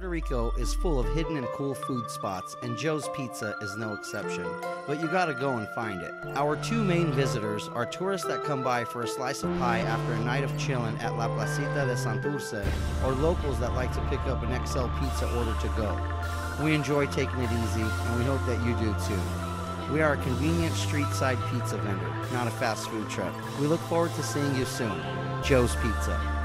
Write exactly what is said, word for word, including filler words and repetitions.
Puerto Rico is full of hidden and cool food spots, and Joe's Pizza is no exception. But you gotta go and find it. Our two main visitors are tourists that come by for a slice of pie after a night of chillin' at La Placita de Santurce, or locals that like to pick up an X L pizza order to go. We enjoy taking it easy, and we hope that you do too. We are a convenient street-side pizza vendor, not a fast food truck. We look forward to seeing you soon. Joe's Pizza.